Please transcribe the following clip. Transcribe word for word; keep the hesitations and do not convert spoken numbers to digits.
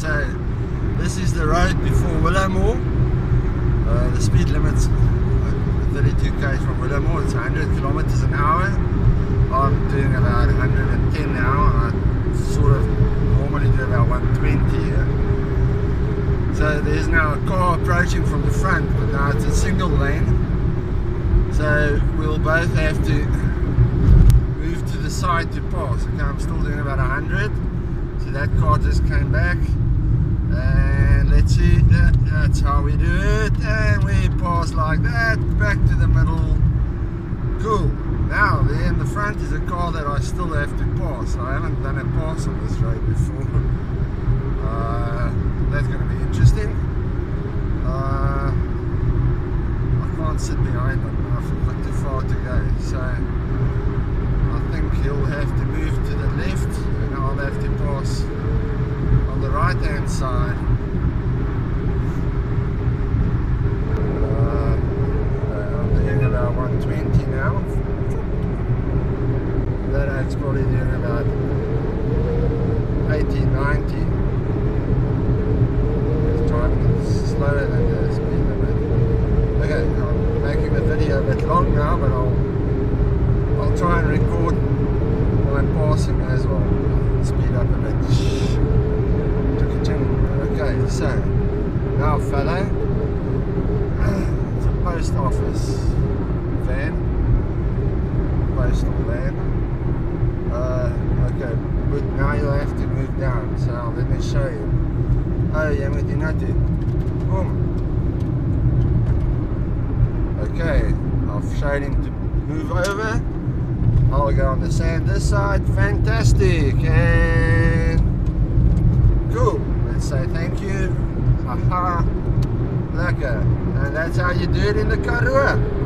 so this is the road before Willowmore. Uh, the speed limit's thirty-two k from Willowmore. It's one hundred kilometers an hour. I'm doing about one hundred ten now. I sort of normally do about one twenty here. So there's now a car approaching from the front, but now it's a single lane. So we'll both have to move to the side to pass. Okay, I'm still doing about one hundred. So that car just came back. And let's see, that, that's how we do it. And we pass like that, back to the middle. Cool. Now, there in the front is a car that I still have to pass. I haven't done a pass on this road before. Uh, that's going to be interesting. Uh, I can't sit behind him. I've got too far to go. So, I think he'll have to move to the left and I'll have to pass on the right hand side. Uh, I'm doing about one twenty now. That I'd probably doing about eighty, ninety. It's driving slower than the speed limit. Okay, I'm making the video a bit long now, but I'll I'll try and record while I'm passing as well. Speed up a bit. Okay, so now fella, it's a post office van, postal van. Uh, okay, but now you'll have to move down, so let me show you. Oh, jy moet hier na toe. Kom. Okay, I've showed him to move over. I'll go on the sand this side. Fantastic. And cool. Let's say thank you. Haha. Lekker. And that's how you do it in the Karoo.